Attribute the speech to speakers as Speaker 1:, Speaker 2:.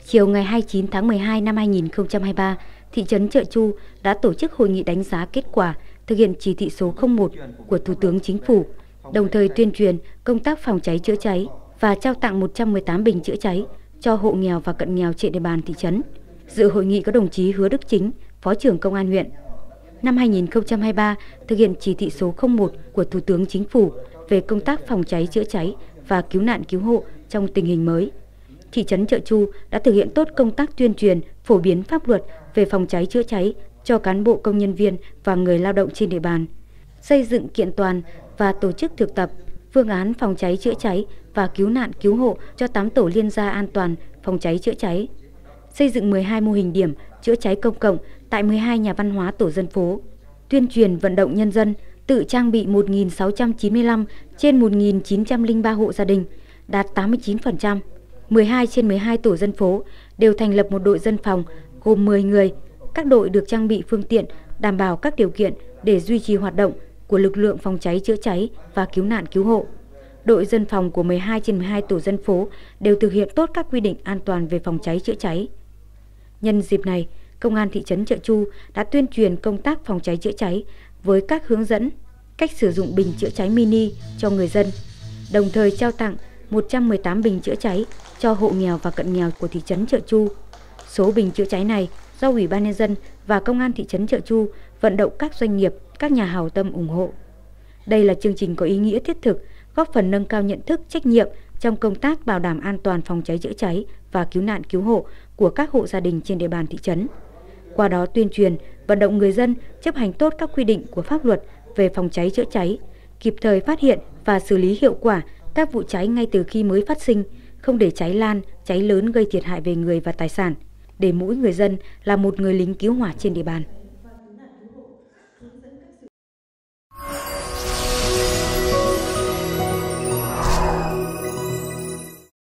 Speaker 1: Chiều ngày 29 tháng 12 năm 2023, thị trấn Chợ Chu đã tổ chức hội nghị đánh giá kết quả thực hiện chỉ thị số 01 của Thủ tướng Chính phủ, đồng thời tuyên truyền công tác phòng cháy chữa cháy và trao tặng 118 bình chữa cháy cho hộ nghèo và cận nghèo trên địa bàn thị trấn. Dự hội nghị có đồng chí Hứa Đức Chính, Phó trưởng Công an huyện. Năm 2023, thực hiện chỉ thị số 01 của Thủ tướng Chính phủ về công tác phòng cháy chữa cháy và cứu nạn cứu hộ trong tình hình mới. Thị trấn Chợ Chu đã thực hiện tốt công tác tuyên truyền, phổ biến pháp luật về phòng cháy chữa cháy cho cán bộ công nhân viên và người lao động trên địa bàn, xây dựng kiện toàn và tổ chức thực tập phương án phòng cháy chữa cháy và cứu nạn cứu hộ cho 8 tổ liên gia an toàn phòng cháy chữa cháy, xây dựng 12 mô hình điểm chữa cháy công cộng tại 12 nhà văn hóa tổ dân phố, tuyên truyền vận động nhân dân tự trang bị 1.695 trên 1.903 hộ gia đình, đạt 89%. 12 trên 12 tổ dân phố đều thành lập một đội dân phòng gồm 10 người. Các đội được trang bị phương tiện đảm bảo các điều kiện để duy trì hoạt động của lực lượng phòng cháy chữa cháy và cứu nạn cứu hộ. Đội dân phòng của 12 trên 12 tổ dân phố đều thực hiện tốt các quy định an toàn về phòng cháy chữa cháy. Nhân dịp này, Công an thị trấn Chợ Chu đã tuyên truyền công tác phòng cháy chữa cháy với các hướng dẫn cách sử dụng bình chữa cháy mini cho người dân, đồng thời trao tặng 118 bình chữa cháy cho hộ nghèo và cận nghèo của thị trấn Chợ Chu. Số bình chữa cháy này do Ủy ban nhân dân và Công an thị trấn Chợ Chu vận động các doanh nghiệp, các nhà hảo tâm ủng hộ. Đây là chương trình có ý nghĩa thiết thực, góp phần nâng cao nhận thức, trách nhiệm trong công tác bảo đảm an toàn phòng cháy chữa cháy và cứu nạn cứu hộ của các hộ gia đình trên địa bàn thị trấn. Qua đó tuyên truyền, vận động người dân chấp hành tốt các quy định của pháp luật về phòng cháy chữa cháy, kịp thời phát hiện và xử lý hiệu quả các vụ cháy ngay từ khi mới phát sinh, không để cháy lan, cháy lớn gây thiệt hại về người và tài sản, để mỗi người dân là một người lính cứu hỏa trên địa bàn.